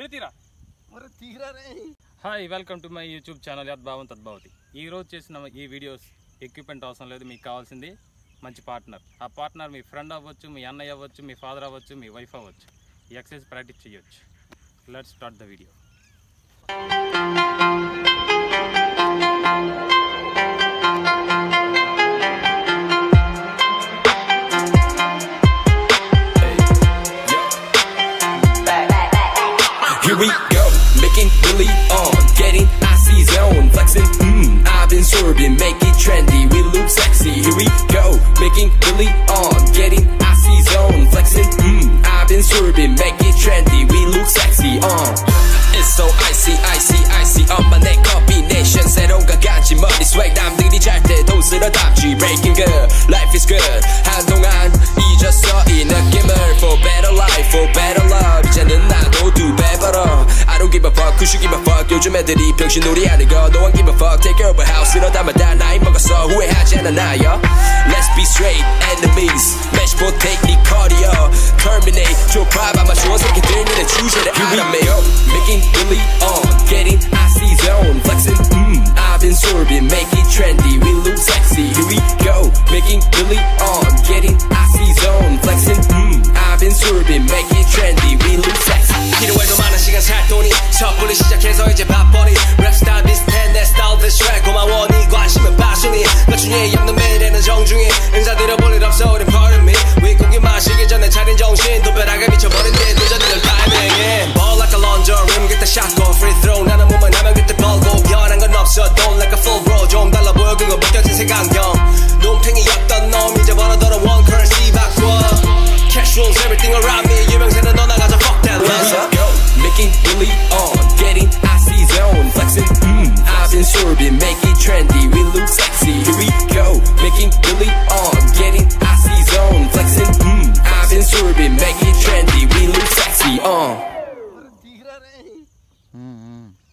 Hi, welcome to my YouTube channel Yedbhavam tedbhavati. Ee roju chesina ee videos equipment avasam ledhu, meeku kavalsindi manchi partner. Aa partner mee friend avvachu, mee annaya avvachu, mee father avvachu, mee wife avvachu. Ee exercise practice cheyochu. Let's start the video. Here we go, making really on, getting icy zone, flexing, I've been sorbing, make it trendy, we look sexy. Here we go, making really on, getting icy zone, flexing, I've been sorbing, make it trendy, we look sexy. It's so icy, icy, icy, my neck combination, 새로운 가간지 머리 swag, 남들이 잘 때도 쓸어담지, breaking good, life is good, 한동안 잊었어 이 느낌을, for better life, for better love, 이제는 나도 두 배 벌어. I don't give a fuck, who should give a fuck, 요즘 애들이 병신놀이 하는 거, no one give a fuck, take over house, 이러다마다 나이 먹었어, 후회하지 않아 나요. Let's be straight, enemies, match potato, 니 cardio, terminate, 좁아 아마 좋은 새끼들 니네 주제를 알아매요. Making really on, getting icy zone, flexing, I've been sorbing, make it trendy, we look sexy. Here we go, making really on, getting icy zone, flexing, I've been sorbing, make it trendy, we look sexy. 필요해도 많은 시간 살 돈이 섣불리 시작해서 이제 밥벌이 랩스타일 비슷해 내 스타일 대쉬 고마워 네 관심은 passion이 나중에 없는 매일에는 정중히 인사드려 볼 일 없어 우린 pardon me 윗고기 마시기 전에 차린 정신 도배락에 미쳐버린 뒤 늦어지는 타이밍에 Ball like a launcher rim get the shot go free throw 나는 몸만 하면 그때 벌고 변한 건 없어 don't like a full bro 좀 달라 보여 그거 벗겨진 색안경 놈탱이였던 놈 이제 벌어들어 one currency 바꿔 cash rules everything around me 유명세는 너 나가서 fuck that let's go making really on getting icy zone flexing I've been sorbing make it trendy we look sexy here we go making really on getting icy zone flexing I've been sorbing make it trendy we look sexy